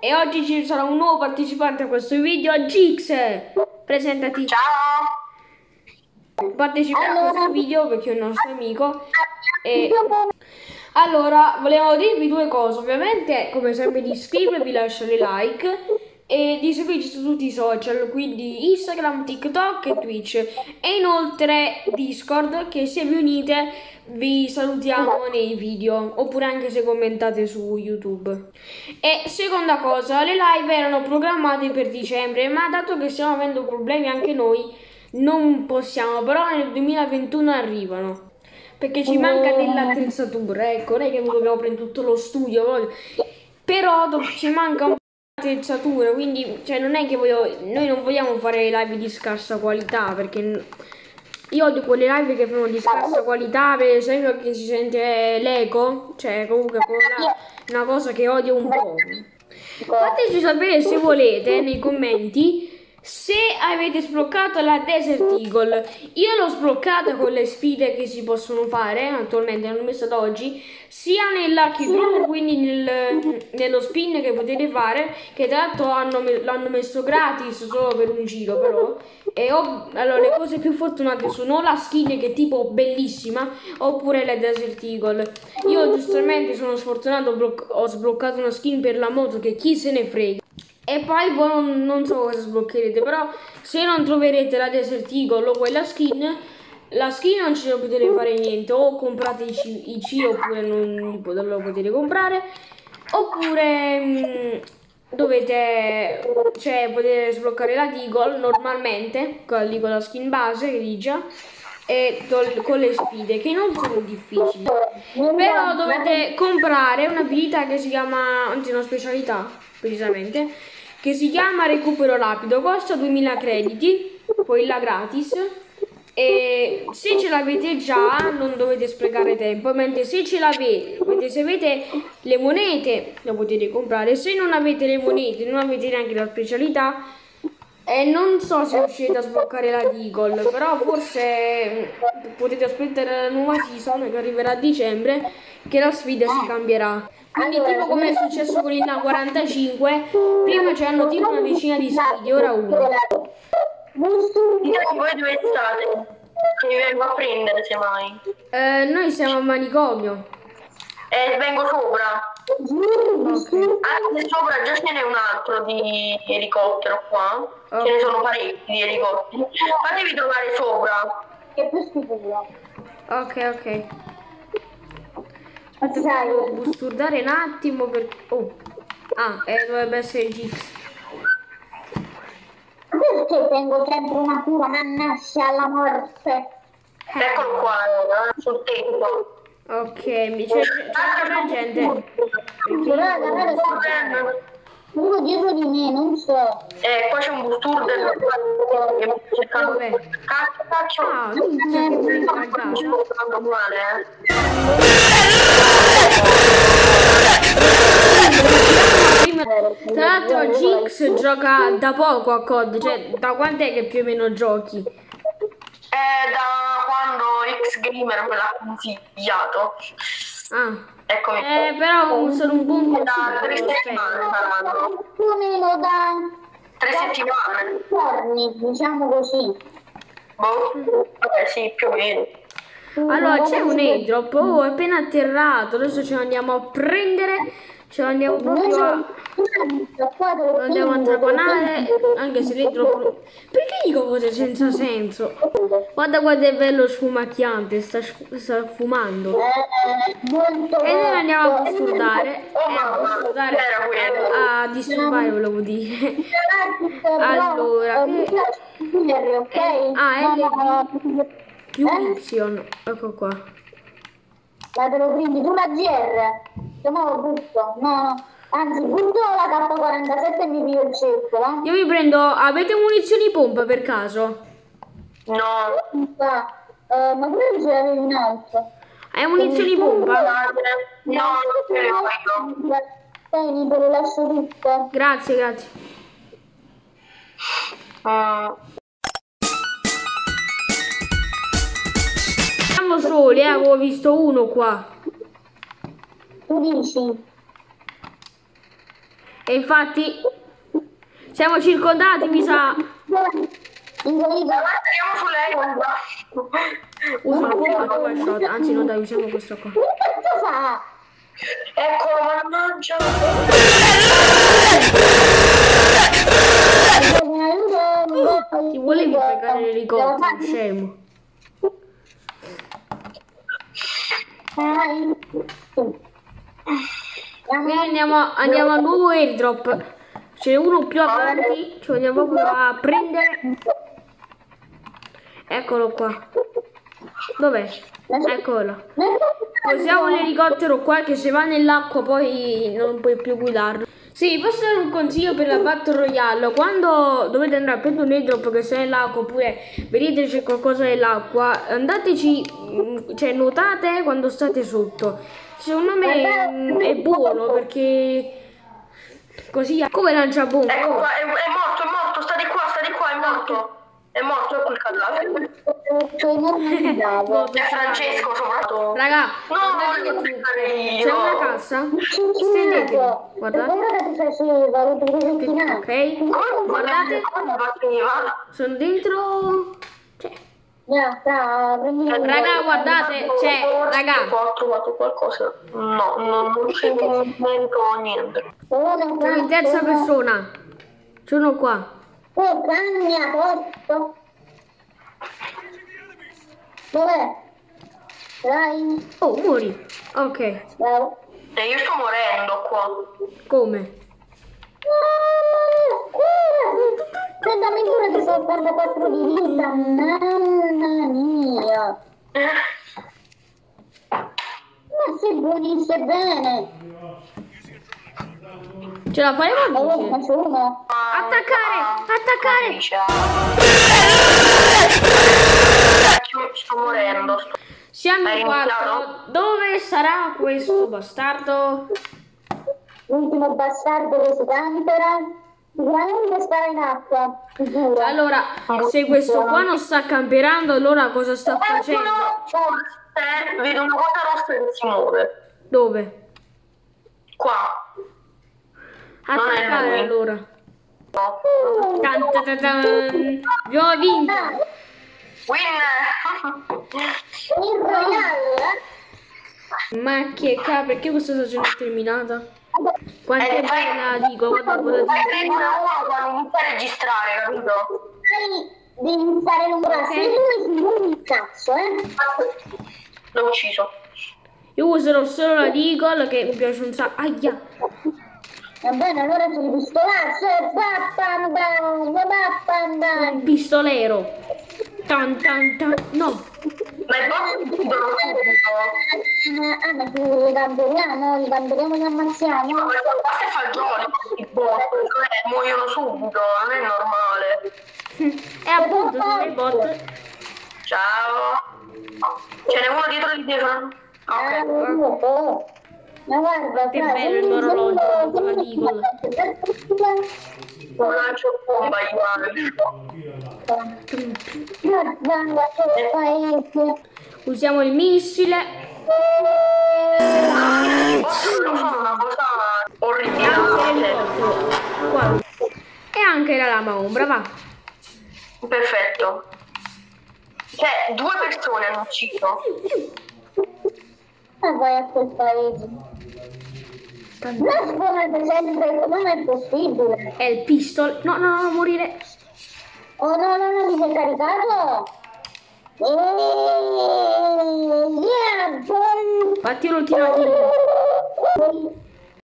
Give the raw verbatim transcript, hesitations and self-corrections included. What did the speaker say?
e oggi ci sarà un nuovo partecipante a questo video, Gix. Presentati. Ciao! Partecipa allora a questo video perché è un nostro amico. E allora, volevo dirvi due cose. Ovviamente, come sempre, di iscrivervi, lasciare like e di seguirci su tutti i social, quindi Instagram, TikTok e Twitch. E inoltre Discord, che se vi unite vi salutiamo nei video, oppure anche se commentate su YouTube. E seconda cosa, le live erano programmate per dicembre, ma dato che stiamo avendo problemi anche noi, non possiamo, però nel duemilaventuno arrivano. Perché ci manca dell'attrezzatura, ecco, non è che dobbiamo prendere tutto lo studio, però ci manca un po' di attrezzatura, quindi cioè, non è che voglio, noi non vogliamo fare live di scarsa qualità, perché io odio quelle live che fanno di scarsa qualità, per esempio che si sente l'eco, cioè comunque quella è una cosa che odio un po'. Fateci sapere se volete nei commenti se avete sbloccato la Desert Eagle. Io l'ho sbloccata con le sfide che si possono fare, attualmente l'hanno messa ad oggi, sia nel Lucky Draw, quindi nel, nello spin che potete fare, che tra l'altro l'hanno messo gratis solo per un giro però. E ho, allora, le cose più fortunate sono la skin che è tipo bellissima, oppure la Desert Eagle. Io giustamente sono sfortunato, ho sbloccato una skin per la moto che chi se ne frega. E poi voi non, non so cosa sbloccherete, però se non troverete la Desert Eagle o quella skin, la skin non ce la potete fare niente, o comprate i C, i C oppure non lo potete comprare, oppure mh, dovete, cioè potete sbloccare la Deagle normalmente, con la, con la skin base grigia, e con le sfide che non sono difficili, però dovete comprare un'abilità che si chiama, anzi una specialità precisamente, che si chiama recupero rapido, costa duemila crediti, poi la gratis, e se ce l'avete già non dovete sprecare tempo, mentre se ce l'avete, se avete le monete le potete comprare, se non avete le monete, non avete neanche la specialità, e non so se riuscite a sbloccare la Deagle, però forse potete aspettare la nuova season che arriverà a dicembre, che la sfida si cambierà. Quindi tipo come è successo con il Na quarantacinque, prima c'erano tipo una decina di sfide, ora uno. Voi dove state? Che vi vengo a prendere semmai. Eh, noi siamo a manicomio. E eh, vengo sopra. Okay. Anche sopra già ce n'è un altro di elicottero qua. Okay. Ce ne sono parecchi di elicotteri. Fatevi trovare sopra. Che più schifo. Ok, ok. Aspetta, devo sturdare un attimo per... Oh. Ah, eh, dovrebbe essere Gix. Perché tengo sempre una cura, mannaggia alla morte. Eccolo qua, sul tetto. Ok, mi c'è la gente. Guarda, guarda, uno dietro di me, non so. Eh, qua c'è un busturden che cercando dove? Caccio. Ah, minchia che fai Tra l'altro Gix gioca da poco a C O D, cioè da quant'è che più o meno giochi? Eh, da quando X Gamer me l'ha consigliato. Ah. Eccomi. Eh, però sono un buon consiglio. Da tre settimane saranno. Più o meno da... Tre settimane. Giorni, diciamo così. Boh, vabbè sì, più o meno. Allora c'è un airdrop, oh, è appena atterrato, adesso ce lo andiamo a prendere, ce lo andiamo proprio a... Lo andiamo a trapanare, anche se l'airdrop... Perché dico cose senza senso? Guarda quanto è bello sfumacchiante, sta, sta fumando. E noi andiamo a disturbare, eh, a disturbare, a, a disturbare volevo dire. Allora, che... Eh, ah, L più Y, ecco qua. La te lo prendi tu la G R? Che mo lo butto, no, anzi butto la K quarantasette e mi piglio il circolo. Io mi prendo, avete munizioni pompa per caso? No. Uh, ma pure ce l'avevi un altro. Hai munizioni pompa? No, non ce le ho. Tieni, te le lascio tutte. Grazie, grazie. Uh. Siamo soli, eh, avevo visto uno qua. Tu dici? E infatti siamo circondati, mi sa. Andiamo su lei. Uso un po' one shot, anzi no dai, usiamo questo qua. Che cazzo fa? Eccolo, mannaggia. Ti volevi fregare l'elicottero, scemo. Quindi andiamo, andiamo al nuovo airdrop. C'è uno più avanti, ci andiamo proprio a prendere. Eccolo qua. Dov'è? Eccolo. Usiamo l'elicottero qua che se va nell'acqua poi non puoi più guidarlo. Sì, posso dare un consiglio per la Battle Royale. Quando dovete andare a prendere un airdrop che sta nell'acqua oppure vedete c'è qualcosa nell'acqua, andateci, cioè nuotate quando state sotto. Secondo me mh, è buono perché così come lancia bomba. Ecco qua, è, è morto, è morto, sta di qua, sta di qua, è morto. È morto, ecco il cadavere. È Francesco soprattutto. Raga, no, voglio cliccare io. c'è una cassa? Stendetevi, guardate. Ok, guardate, sono dentro. Cioè. Raga, guardate, c'è, raga. Ho trovato qualcosa. No, no, non c'è movimento niente. Sono in terza persona. Sono qua. Oh, cambia posto. Dov'è? Dai. Oh, muori. Ok. Bravo. E io sto morendo qua. Come? Dammi pure che sono quarantaquattro di vita. Mamma mia. Ma sei buonissimo e bene. Ce la faremo a Oh, vincere? ma sono. Attaccare! Attaccare! Sto morendo. Siamo Hai in quattro. iniziato? Dove sarà questo bastardo? L'ultimo bastardo che si camperà. Sicuramente starà in acqua. Sicuro. Allora, se questo qua non sta camperando, allora cosa sta facendo? Forse vedo una cosa rossa che si muove. Dove? Qua. Non è Attaccare lui. allora. No. Tan, tan, tan, tan. Abbiamo vinto. Winner. Il royale, eh? Ma che cazzo, perché questa stagione è terminata? Quanto Eh, è bella, dico, guarda cosa Fai dico. una uno quando inizia a registrare, capito? Dai, devi stare lungo. Se lui si muove il cazzo, eh? L'ho ucciso. Io userò solo la Deagle che mi piace un sacco. Aia. Va bene, allora c'è il pistolazzo e bappanda, bappanda. Un pistolero. Tan tan tan. No. Ma i boss uccidono subito. Ah, ma tu li camperiamo, li camperiamo e li ammazziamo. Ma questa è fagioli, i boss, cioè muoiono subito, non è normale. E appunto sono i bot. Ciao. Ce n'è uno dietro di te, Fran? Ah, Ok. oh. Ma guarda, Che bello il loro orologio con la Deagle. Un lancio bomba, Ivano. Guarda, che paese. Usiamo il missile. I boss non sono una cosa E anche orribile. l'elicottero. Guarda. E anche la lama ombra, va. Perfetto. Cioè, due persone hanno ucciso. Ma vai a quel paese. Nascono sempre, non è possibile. È il pistol. No, no, no, morire. Oh no, no, no, mi sei caricato? Eeeh, yeah, boy. Fatti l'ultima kill.